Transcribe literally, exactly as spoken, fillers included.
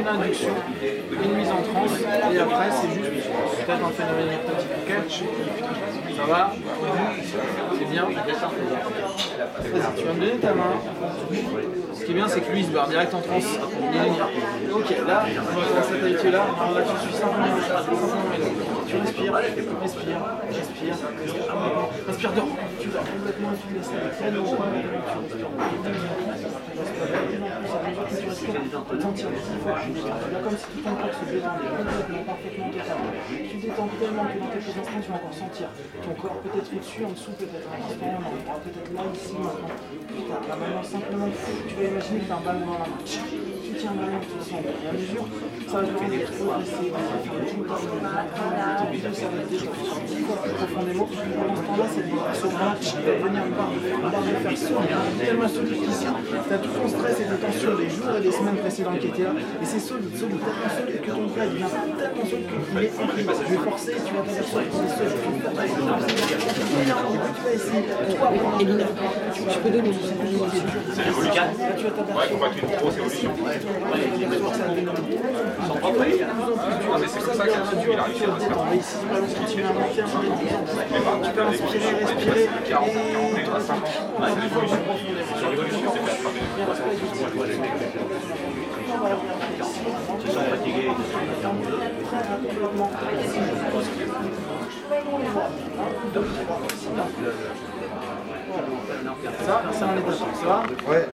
induction, une mise en transe, et après c'est juste peut-être un phénomène hypnotique. Ok, ça va? C'est bien. Vas-y, tu vas me donner ta main. Ce qui est bien, c'est que lui il se barre direct en transe. Il est linéaire. Ok, là, on va commencer à t'habituer là. Alors là, tu suis simplement, simplement tu respires, respires, respires, respires, respire dehors. Tu vas complètement te laisser la peine au point. Tu respires. Comme si tout ton corps se détendait complètement, parfaitement, totalement. Tu détends tellement que dans quelques instants, tu vas encore sentir ton corps peut-être au-dessus, en dessous, peut-être un instant, peut-être là, ici, maintenant. Putain, là maintenant, simplement, tu vas imaginer que tu as un ballon dans la main. Tu tiens le ballon, tu le sens. Et à mesure, ça va te permettre de progresser, de faire tout le temps, ça va te détendre dix fois plus profondément. Pendant ce temps-là, c'est ce bras qui va venir une barre de faire solide, tellement solide qu'ici, tu as tout ton stress et tes tensions des jours et des semaines précédentes qui étaient là. Et c'est solide, solide, tellement solide que ton plat devient tellement solide qu'il est imprimé. Je vais forcer, tu vas t'apercevoir que c'est solide. Tu vas essayer, toi, Elina, tu peux donner tout ça. C'est l'évolution. Tu vas t'apercevoir. Ouais, combattre une grosse évolution. Ah, mais c'est comme ça qu'un il arrive à se faire. Ici, le ballon continue à monter, tu peux inspirer, respirer, et C'est l'évolution. Sur l'évolution, c'est fait attraper. Ils se sont fatigués. Ça, c'est un état, ça va? Ouais.